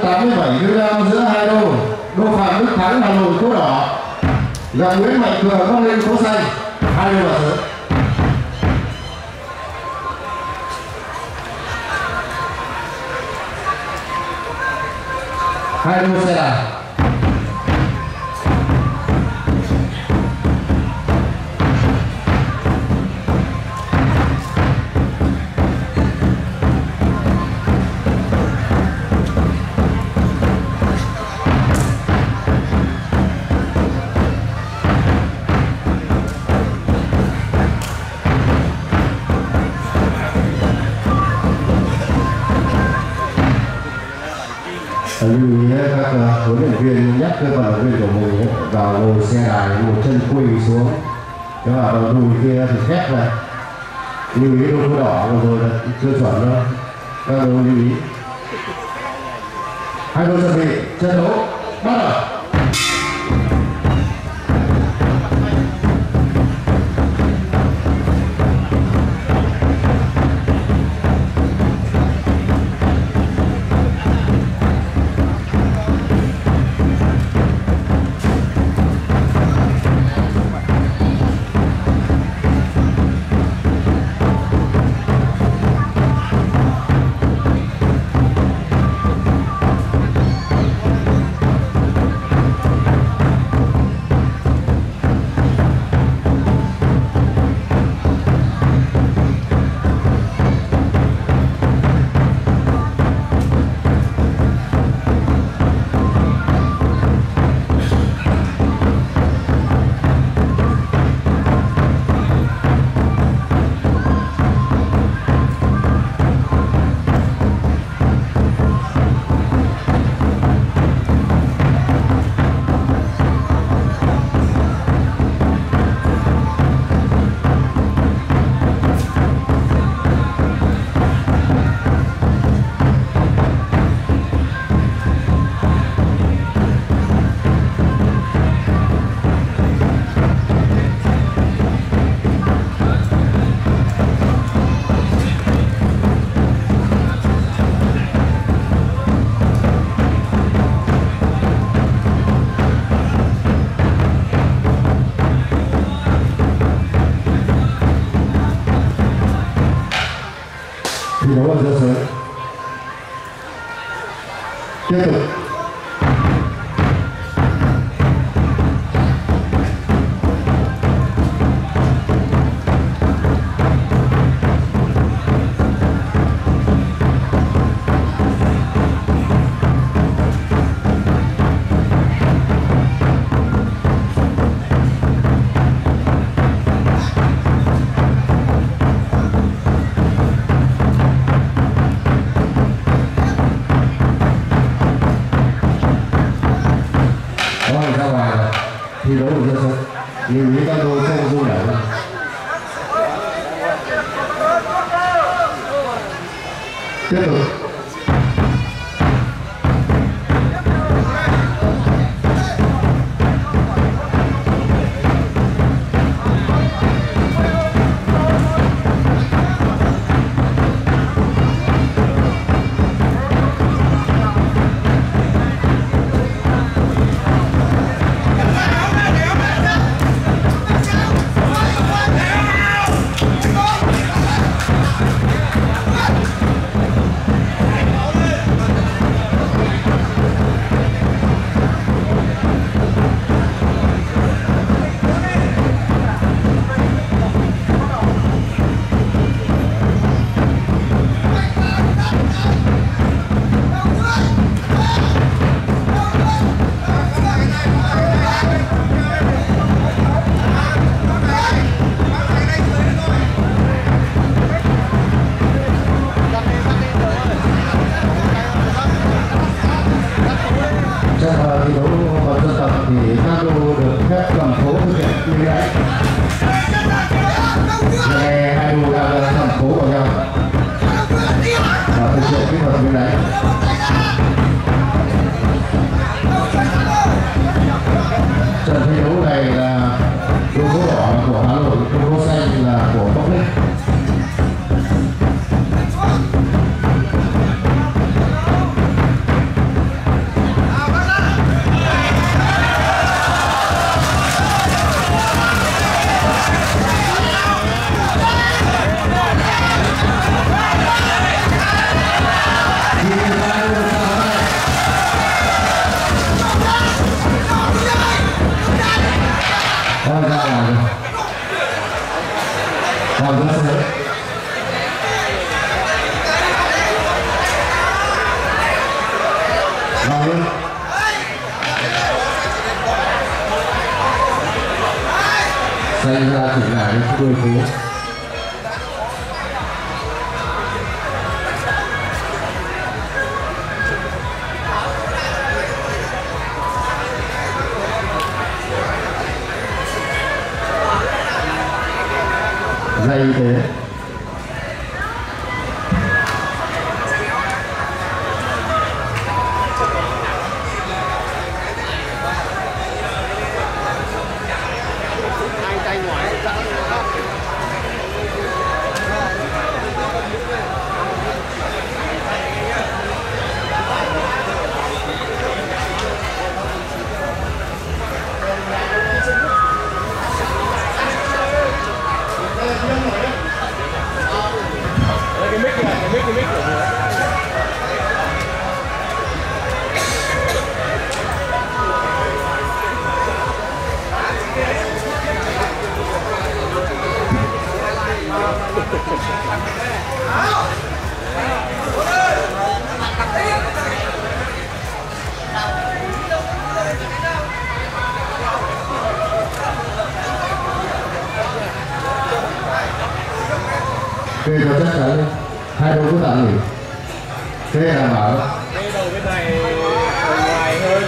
87 kg giữa hai đô. Đô Phạm Đức Thắng Hà Nội số đỏ, gặp Nguyễn Mạnh Cường Bắc Ninh số xanh. Hai đô vào sớm. Hai đô xe đạp. Lưu ý các huấn luyện viên nhắc các vận động viên của mình vào ngồi xe đài một chân quỳ xuống, cái vào đầu đùi kia thì khép lại. Lưu ý đô đỏ rồi là chưa chuẩn đâu, các đô lưu ý. Hai đô chuẩn bị trận đấu bắt đầu. Thi đấu ở giữa sớm. Tiếp tục. Thi đấu ở giữa sân, lưu ý các đôi không rung đẩy. Tiếp tục. Thi đấu vào dân tộc thì các đô được phép cầm phố thực hiện như vậy. Nghe hai đô đang cầm phố vào nhau và thực hiện kỹ thuật như đấy. Trận thi đấu này là đô phố đỏ của Hà Nội, đô phố xanh là của Bắc Ninh. vào luôn. Xanh ra chỉnh lại đến 10 phút. Dây thế. Kê cho chắc chắn hai đôi có tạm nghỉ. Kê đảm bảo. Kê đầu bên này ngoài hơn.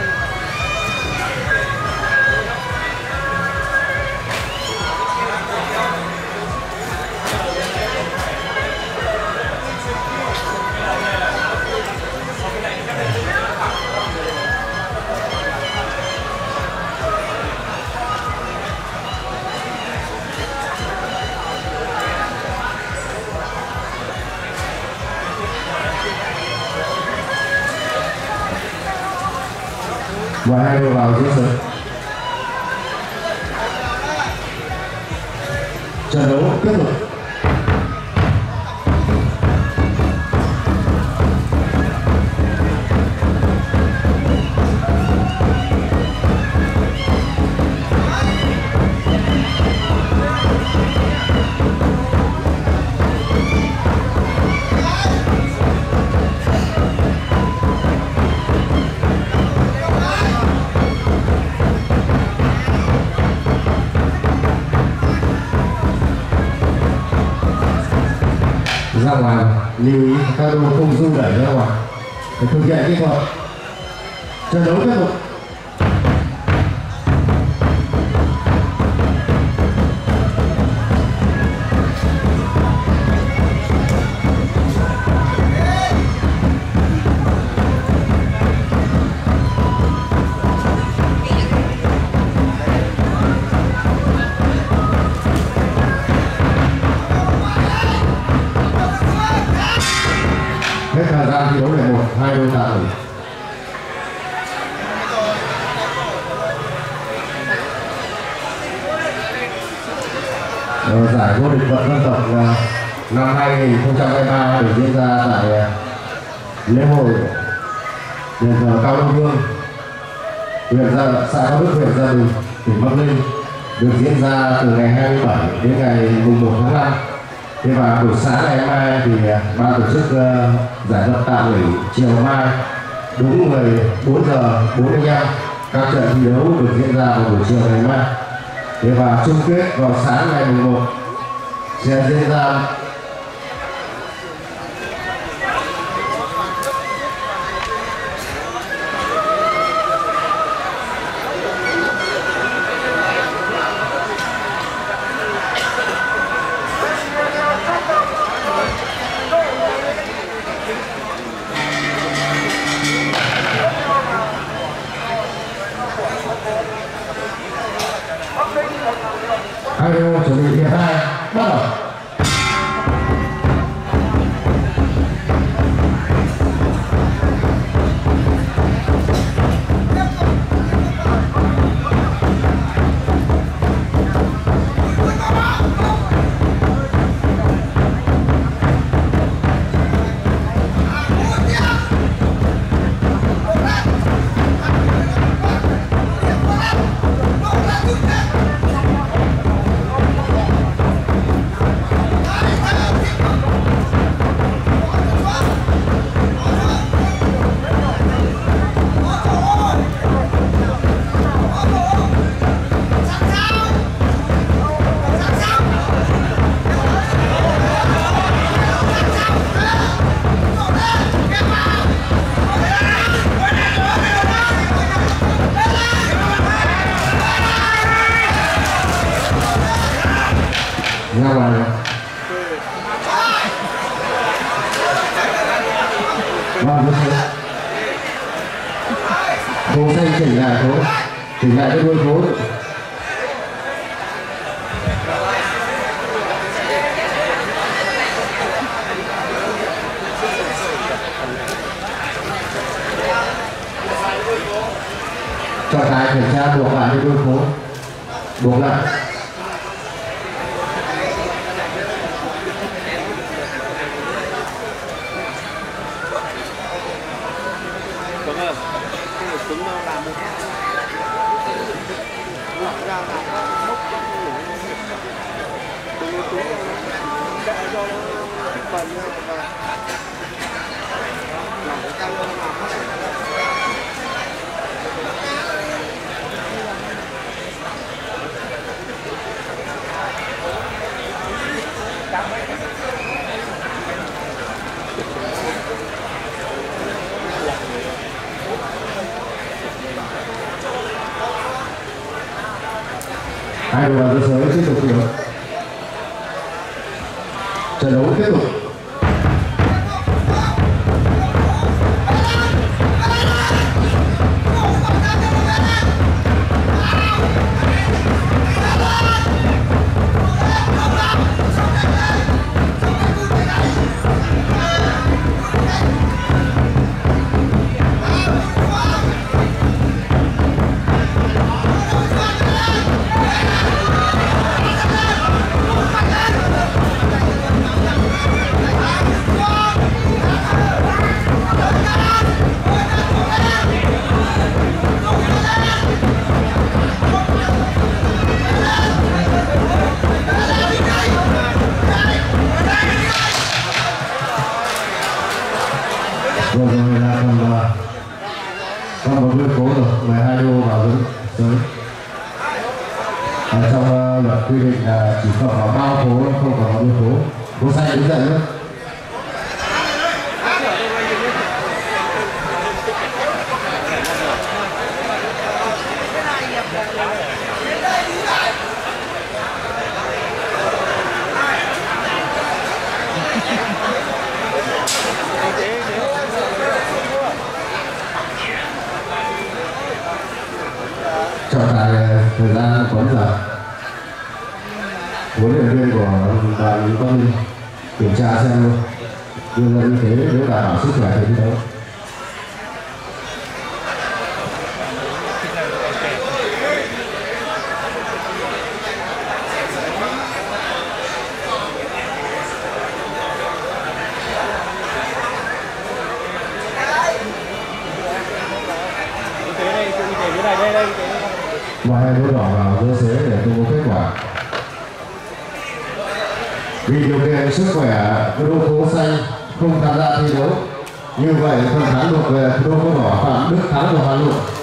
Và hai đôi vào giữa sân. Trận đấu tiếp tục. Ra ngoài, lưu ý các đôi không rung đẩy ra ngoài để thực hiện kỹ thuật. Trận đấu tiếp tục. Hết thời gian thi đấu lại một, hai đôi tạm nghỉ. Giải vô địch vận dân tộc năm 2023 được diễn ra tại lễ hội đền thờ Cao Long Vương, xã Cao Đức, huyện Gia Bình, tỉnh Bắc Ninh, được diễn ra từ ngày 27 đến ngày 1 tháng 5. Thế và buổi sáng ngày hôm nay thì ban tổ chức giải vận tạm nghỉ chiều mai đúng 14 giờ 45. Các trận thi đấu được diễn ra vào buổi chiều ngày mai. Thế và chung kết vào sáng ngày 11 sẽ diễn ra hai đôi chuẩn bị hiệp 2 bắt đầu. ra ngoài rồi. Vâng, phố xanh chỉnh lại cái đuôi phố. Trọng tài kiểm tra buộc lại cái đuôi phố, buộc lại. Hai đội vào giới tiếp tục chiến đấu. Trận đấu tiếp tục. Rồi là còn một đuôi phố rồi, 12 đô vào giới. Trong luật quy định là chỉ có bao phố, không có đuôi phố. Phố xanh đứng dậy nữa. Trọng tài thời gian có giờ. Huấn luyện viên của đoàn con kiểm tra xem đưa ra như thế nếu đảm bảo sức khỏe thì thi đấu. Và hai đứa đỏ vào dơ xế để công bố kết quả. Vì điều kiện sức khỏe, đô phố xanh không tham gia thi đấu. Như vậy, phần thắng thuộc về đô phố đỏ Phạm Đức Thắng của Hà Nội.